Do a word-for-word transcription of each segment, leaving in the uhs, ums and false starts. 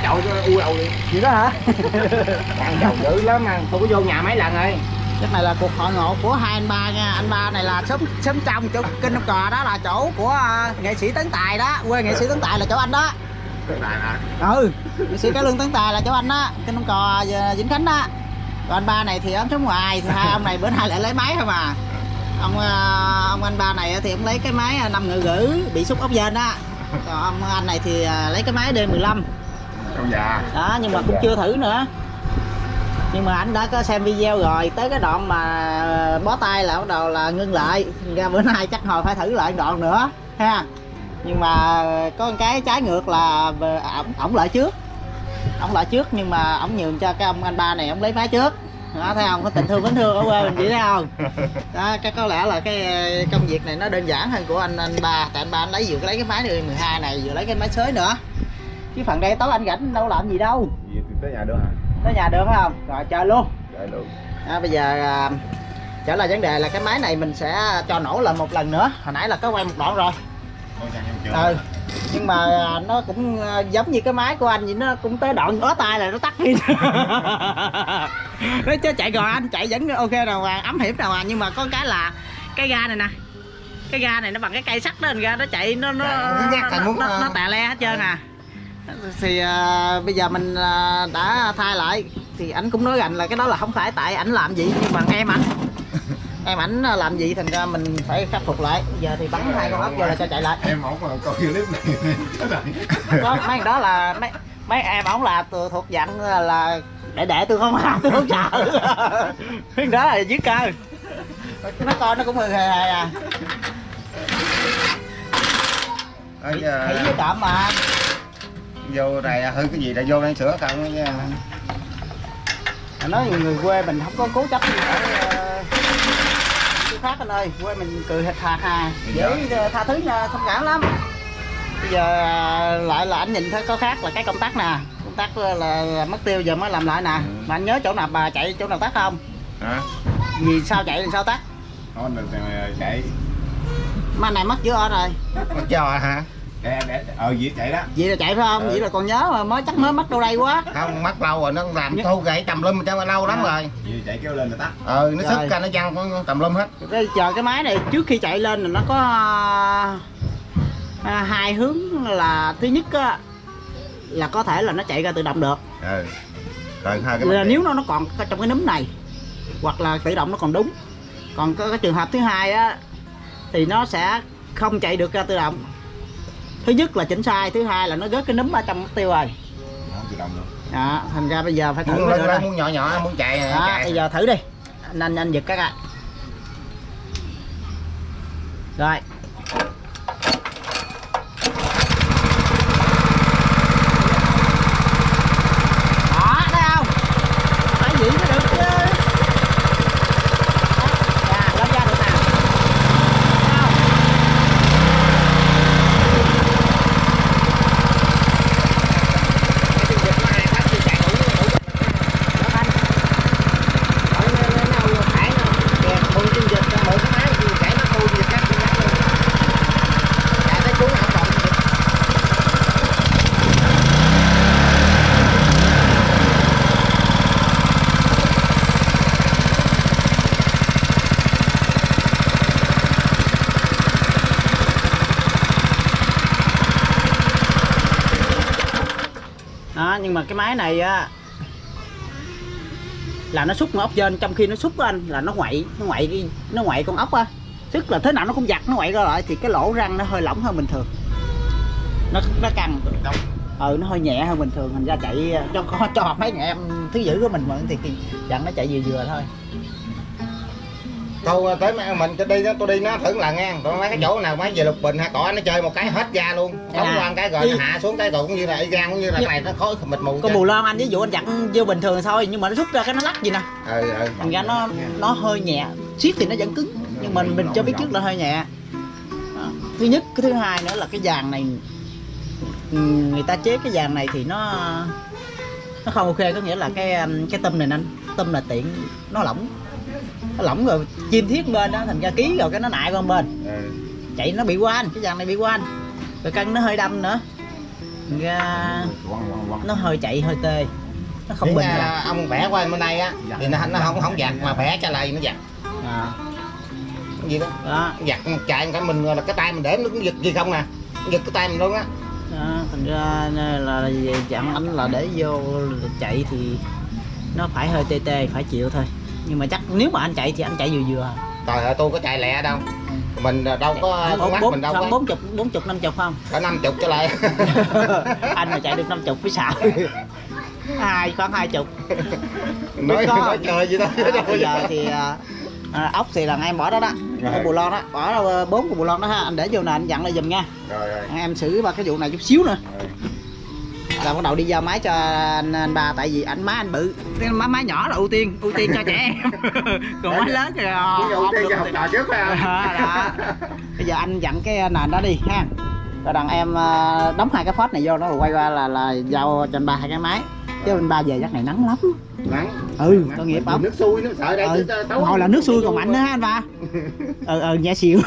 chậu u đầu đi. Gì đó hả? Ăn dầu dữ lắm mà tôi có vô nhà mấy lần rồi. Cái này là cuộc hội ngộ của hai anh ba nha. Anh ba này là xóm xóm trong chỗ Kinh Đông Cò, đó là chỗ của uh, nghệ sĩ Tấn Tài đó. Quê nghệ sĩ Tấn Tài là chỗ anh đó. Tấn Tài hả? Ừ, nghệ sĩ Cải Lương Tấn Tài là chỗ anh đó, Kinh Đông Cò Vĩnh Khánh đó. Còn anh ba này thì ông sống ngoài, thì hai ông này bữa nay lại lấy máy không à. Ông uh, ông anh ba này thì ông lấy cái máy năm ngự gữ bị xúc ốc dên đó. Còn ông anh này thì uh, lấy cái máy D mười lăm. Trong già. Đó, nhưng mà cũng chưa thử nữa. Nhưng mà anh đã có xem video rồi, tới cái đoạn mà bó tay là bắt đầu là ngưng lại. Ra bữa nay chắc hồi phải thử lại đoạn nữa ha. Nhưng mà có một cái trái ngược là ổng ổng lại trước. Ổng lại trước nhưng mà ổng nhường cho cái ông anh ba này ổng lấy máy trước. Đó, thấy không? Có tình thương mến thương ở quê mình chỉ thấy không? Đó, cái có lẽ là cái công việc này nó đơn giản hơn của anh anh ba. Tại anh ba anh lấy vừa lấy cái máy D mười hai này, vừa lấy cái máy xới nữa. Chứ phần đây tối anh rảnh đâu làm gì đâu. Gì tới nhà được hả? Tới nhà được phải không? Rồi chơi luôn. Chơi luôn. À, bây giờ à, trở lại vấn đề là cái máy này mình sẽ cho nổ lại một lần nữa. Hồi nãy là có quay một đoạn rồi. Ừ. Nhưng mà nó cũng giống như cái máy của anh vậy, nó cũng tới đoạn bó tay là nó tắt đi. Nó chứ chạy rồi anh chạy vẫn ok nào mà ấm hiểm nào mà, nhưng mà có cái là cái ga này nè. Cái ga này nó bằng cái cây sắt đó, anh ra nó chạy nó nó nó, nó, nó, nó tè le hết trơn à. Thì uh, bây giờ mình uh, đã thay lại thì anh cũng nói rằng là cái đó là không phải tại ảnh làm gì, nhưng mà em ảnh em ảnh làm gì thành ra mình phải khắc phục lại. Bây giờ thì bắn hai con ốc vô là cho chạy lại. Em ổng mà coi clip này đó, mấy đó là mấy mấy em ổng là thuộc dạng là để để tôi không làm, tôi không sợ. Mấy đó là dưới cơ, nó coi nó cũng hề hề à. Khỉ với trộm mà vô này hư cái gì là vô đang sửa không nha. Nói người quê mình không có cố chấp gì ở uh, khác anh ơi, quê mình cười hệt hà hà dễ tha thứ thông cảm lắm. Bây giờ lại là anh nhìn thấy có khác là cái công tắc nè, công tắc là, là mất tiêu giờ mới làm lại nè. Ừ. Mà anh nhớ chỗ nào bà chạy chỗ nào tắt không? Hả? Vì sao chạy thì sao tắt? Thôi mình chạy. Mà này mất chưa rồi? Mất chưa hả? Để, để, ờ vậy chạy đó. Vậy là chạy phải không? Ừ. Vậy là còn nhớ mà mới chắc mới mất đâu đây quá. Không, mất lâu rồi, nó làm thu gậy tầm lum cho lâu lắm à. Rồi. Vậy chạy kéo lên là tắt. Ừ, nó sức ra nó văng tầm lum hết. Cái chờ cái máy này trước khi chạy lên là nó có à, hai hướng, là thứ nhất á, là có thể là nó chạy ra tự động được. Ừ. Còn hai cái là nếu nó nó còn trong cái núm này hoặc là tự động nó còn đúng. Còn cái, cái trường hợp thứ hai á thì nó sẽ không chạy được ra tự động. Thứ nhất là chỉnh sai, thứ hai là nó rớt cái núm ở trong tiêu rồi. Đó, thành ra bây giờ phải thử muốn, mới được đây. Muốn nhỏ nhỏ muốn chạy, đó, chạy. Bây giờ thử đi. Anh anh, anh giật các ạ. Rồi. Đó, thấy không? Phải vậy mới được chứ. Đó, lên ra được nào. Đó, nhưng mà cái máy này á là nó xúc con ốc trên, trong khi nó xúc anh là nó ngoại nó ngoại nó ngoại con ốc á, tức là thế nào nó cũng giặt nó ngoại ra lại, thì cái lỗ răng nó hơi lỏng hơn bình thường, nó nó căng, ừ nó hơi nhẹ hơn bình thường, thành ra chạy cho cho mấy anh em thứ giữ của mình mà thì dặn nó chạy vừa vừa thôi. Tôi tới mình tôi đi tôi đi nó thử lần nghe, còn mấy cái chỗ nào mấy về lục bình hay cỏ nó chơi một cái hết da luôn, đóng à, qua cái rồi y... hạ xuống cái cũng như là y gan cũng như là cái này nó khối mịt mù. Con bù lon anh ví dụ anh dặn vô bình thường thôi, nhưng mà nó rút ra cái nó lắc gì nè, ừ, ừ. thành ra nó nó hơi nhẹ, siết thì nó vẫn cứng, nhưng mình mình cho biết trước là hơi nhẹ. Đó. Thứ nhất, cái thứ hai nữa là cái dàn này người ta chế cái dàn này thì nó nó không ok, có nghĩa là cái cái tâm này anh tâm là tiện nó lỏng nó lỏng rồi chim thiết bên đó, thành ra ký rồi cái nó nại con bên, ừ. Chạy nó bị quanh, cái dàn này bị quanh rồi cân nó hơi đâm nữa, ra nó hơi chạy hơi tê, nó không bình à, ông bẻ qua bên đây á thì nó nó không không giặt mà bẻ trả lại nó giặt. À. Cái gì đó, Đó. giặt chạy cả mình là cái tay mình để nó cũng giật gì không nè, giật cái tay mình luôn á. Đó, thành ra là, là dặn anh là để vô chạy thì nó phải hơi tê tê, phải chịu thôi. Nhưng mà chắc nếu mà anh chạy thì anh chạy vừa vừa. Trời ơi tôi có chạy lẹ đâu, mình đâu có con mắt mình đâu có bốn chục bốn chục năm chục không, cả năm chục trở lại. anh mà chạy được năm chục phía sau, hai khoảng hai chục. Nói nói chơi gì đó. À, bây giờ thì à, ốc thì là em bỏ đó đó, cái bù lon đó, bỏ bốn cái bù lon đó ha, anh để vô nè, anh dặn lại giùm nha. Rồi, rồi. Em xử ba cái vụ này chút xíu nữa. Rồi. Là bắt đầu đi giao máy cho anh, anh ba, tại vì anh má anh bự, cái má máy nhỏ là ưu tiên ưu tiên cho trẻ em. Còn máy lớn thì ưu tiên cho học trò trước phải không? Đó. Bây giờ anh dặn cái nền đó đi ha, rồi đàn em đóng hai cái phốt này vô, nó rồi quay qua là là giao cho anh ba hai cái máy. Chứ anh ba về chắc này nắng lắm. Nắng. Ừ, tôi nghiệp không? Nước sôi nó sợ đây. Ừ. Hồi là nước sôi còn mạnh nữa ha anh ba. Ừ ừ nhẹ xỉu.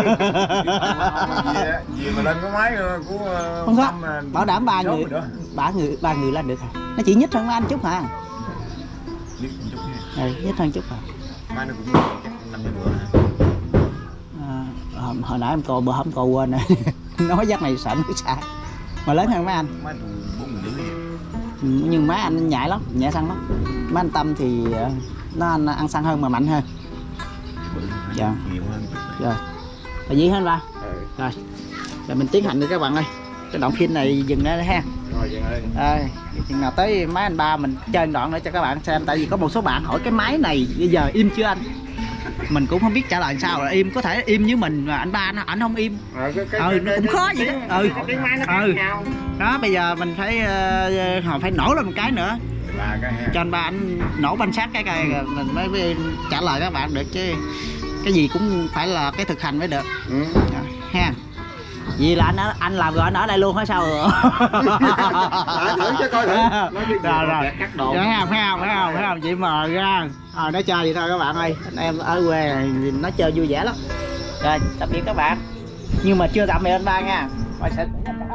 Gì mà lên cái máy của không có, bảo đảm ba người, ba người ba người lên được hả? Nó chỉ nhích hơn anh chút hả? Nhích một chút nha. Ừ, nhích hơn chút hả? Máy nó cũng chắc năm mươi bữa hả? À, hồi nãy em coi bữa hôm coi quên rồi. Nói giấc này sợ nó xa. Mà lớn hơn mấy anh. Máy bốn mươi rưỡi. Nhưng má anh nhạy lắm, nhẹ xăng lắm. Má anh Tâm thì nó ăn, ăn xăng hơn mà mạnh hơn. Dạ. Nhiều hơn. Rồi. Là gì hơn ba? Ừ. Rồi. Rồi mình tiến hành đi các bạn ơi. Cái đoạn phim này dừng ra ha. Rồi dừng ơi. Rồi, chừng nào tới máy anh ba mình chơi đoạn nữa cho các bạn xem, tại vì có một số bạn hỏi cái máy này bây giờ im chưa anh? Mình cũng không biết trả lời sao, là im có thể im với mình mà anh ba nó ảnh không im. Ờ, cái, cái, Ừ, nó cũng khó vậy đó. Ừ. Tiếng máy nó Ừ. nhau. Đó bây giờ mình phải uh, họ phải nổ lên một cái nữa. Ba cái ha. Cho anh ba anh nổ banh sát cái cây rồi mình mới trả lời các bạn được, chứ cái gì cũng phải là cái thực hành mới được. Ừ. Ha. Vì là anh anh làm rồi anh ở đây luôn hả sao rồi? Thử chứ coi thử. Rồi rồi. Cắt đồ. Thấy không, thấy không, thấy không, thấy không, chị mờ ra. Ờ nói chơi vậy thôi các bạn ơi. Anh em ở quê này nó chơi vui vẻ lắm. Rồi, tạm biệt các bạn. Nhưng mà chưa tạm biệt anh ba nha. Rồi sẽ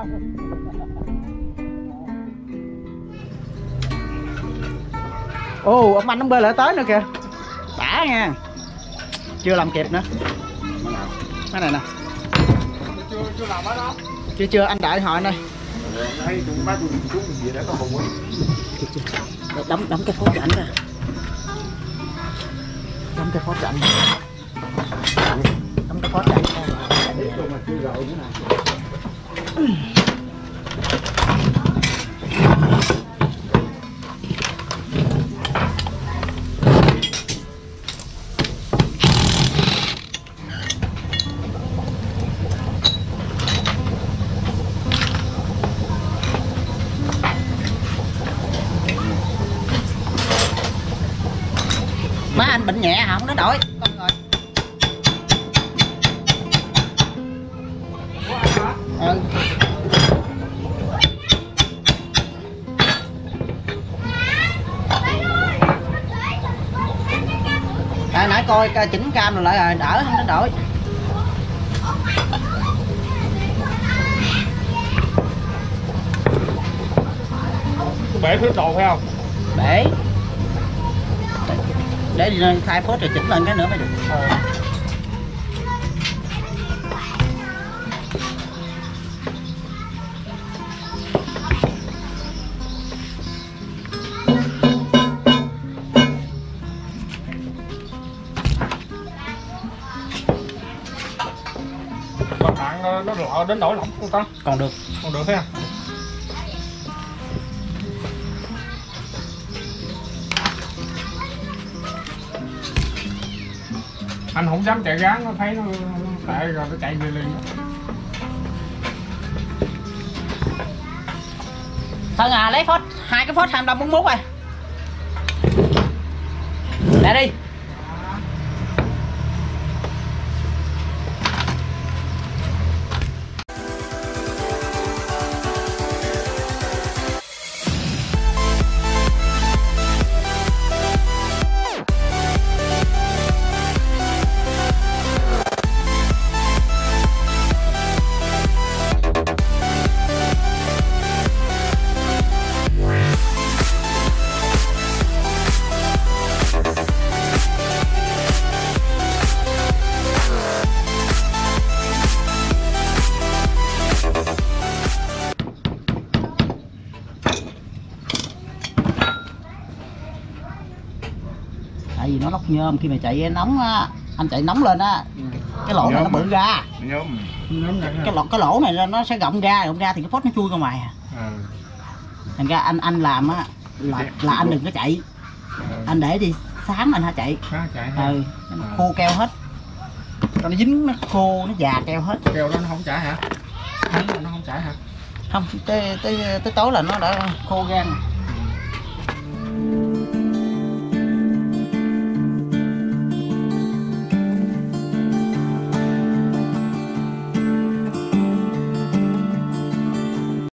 ồ, ông anh ông bơi lại tới nữa kìa. Đã nha. Chưa làm kịp nữa. Cái này nè. Chưa chưa làm ở đó. Chưa chưa, anh đợi hỏi này. Thấy tụi má tụi xuống gì đó có hồn quá. Đóng đóng cái phốt cho anh ra. Đóng cái phốt cho anh. Đóng cái phốt cho anh. Má anh bệnh nhẹ hả, không nó đổi con rồi. Ừ. À, nãy coi coi chỉnh cam rồi lại rồi đỡ không nó đổi. Bể phía đồ phải không? Bể để đi thay phốt rồi chỉnh lên cái nữa mới được. Ờ. Còn bạn nó lọ đến nổi lỏng không ta? Còn được. Còn được thấy không? Anh không dám chạy gán, nó thấy nó tệ rồi nó chạy về liền. Thân à, lấy phốt hai cái phốt hai mươi bốn mốt rồi. Để đi. nó lóc nhôm. Khi mà chạy nóng á, anh chạy nóng lên á, cái lỗ này nó bự ra, nhóm cái lỗ cái lỗ này nó sẽ gọng ra, gọng ra thì cái phốt nó chui ra ngoài. à. Thành ra anh anh làm á là là anh đừng có chạy, anh để đi sáng anh hả chạy, chạy ừ, nó khô keo hết, nó dính nó khô nó già keo hết. keo đó nó không chảy hả? Nó không chảy hả? Không, tới tới tới tối là nó đã khô gan.